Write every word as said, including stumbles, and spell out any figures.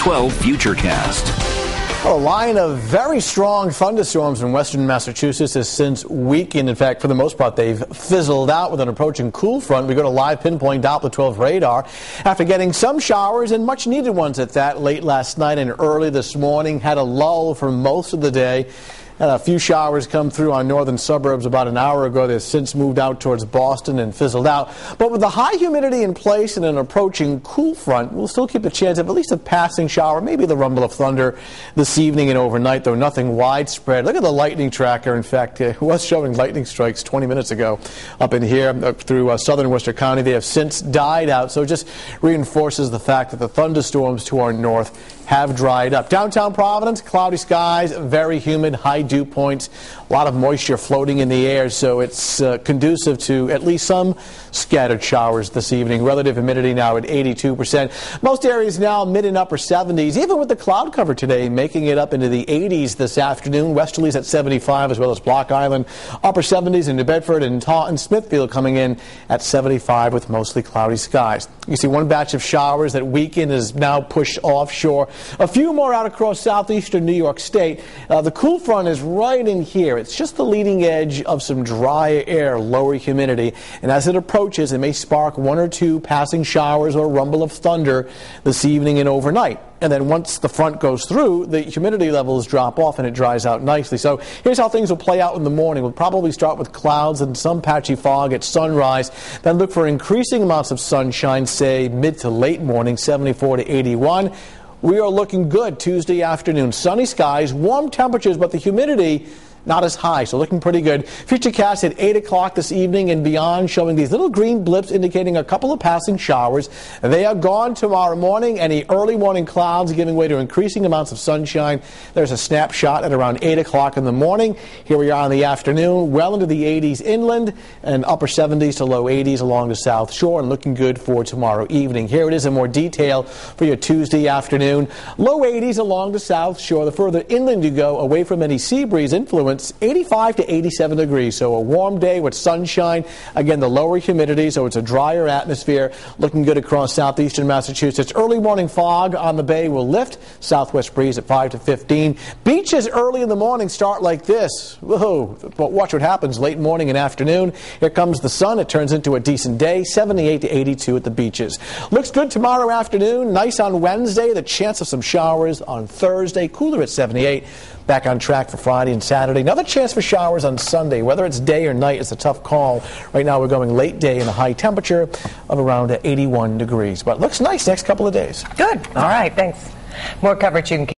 twelve Futurecast. A line of very strong thunderstorms in western Massachusetts has since weakened. In fact, for the most part, they've fizzled out with an approaching cool front. We go to live pinpoint Doppler twelve radar. After getting some showers, and much needed ones at that, late last night and early this morning, had a lull for most of the day. Had a few showers come through on northern suburbs about an hour ago. They've since moved out towards Boston and fizzled out. But with the high humidity in place and an approaching cool front, we'll still keep a chance of at least a passing shower, maybe the rumble of thunder this evening and overnight, though nothing widespread. Look at the lightning tracker. In fact, it was showing lightning strikes twenty minutes ago up in here up through uh, southern Worcester County. They have since died out, so it just reinforces the fact that the thunderstorms to our north have dried up. Downtown Providence, cloudy skies, very humid, high dew points, a lot of moisture floating in the air, so it's uh, conducive to at least some scattered showers this evening. Relative humidity now at eighty-two percent. Most areas now mid and upper seventies, even with the cloud cover today, making it up into the eighties this afternoon. Westerly's at seventy-five, as well as Block Island. Upper seventies in New Bedford and Taunton. Smithfield coming in at seventy-five with mostly cloudy skies. You see one batch of showers that weekend is now pushed offshore. A few more out across southeastern New York State. Uh, the cool front is right in here. It's just the leading edge of some dry air, lower humidity. And as it approaches, it may spark one or two passing showers or rumble of thunder this evening and overnight. And then once the front goes through, the humidity levels drop off and it dries out nicely. So here's how things will play out in the morning. We'll probably start with clouds and some patchy fog at sunrise. Then look for increasing amounts of sunshine, say mid to late morning, seventy-four to eighty-one. We are looking good Tuesday afternoon. Sunny skies, warm temperatures, but the humidity not as high, so looking pretty good. Futurecast at eight o'clock this evening and beyond, showing these little green blips indicating a couple of passing showers. They are gone tomorrow morning. Any early morning clouds giving way to increasing amounts of sunshine. There's a snapshot at around eight o'clock in the morning. Here we are in the afternoon, well into the eighties inland and upper seventies to low eighties along the South Shore, and looking good for tomorrow evening. Here it is in more detail for your Tuesday afternoon. Low eighties along the South Shore. The further inland you go, away from any sea breeze influence, eighty-five to eighty-seven degrees, so a warm day with sunshine. Again, the lower humidity, so it's a drier atmosphere. Looking good across southeastern Massachusetts. Early morning fog on the bay will lift. Southwest breeze at five to fifteen. Beaches early in the morning start like this. Whoa, but watch what happens late morning and afternoon. Here comes the sun. It turns into a decent day. seventy-eight to eighty-two at the beaches. Looks good tomorrow afternoon. Nice on Wednesday. The chance of some showers on Thursday. Cooler at seventy-eight. Back on track for Friday and Saturday. Another chance for showers on Sunday. Whether it's day or night, it's a tough call. Right now we're going late day and a high temperature of around eighty-one degrees. But it looks nice next couple of days. Good. All right. Thanks. More coverage you can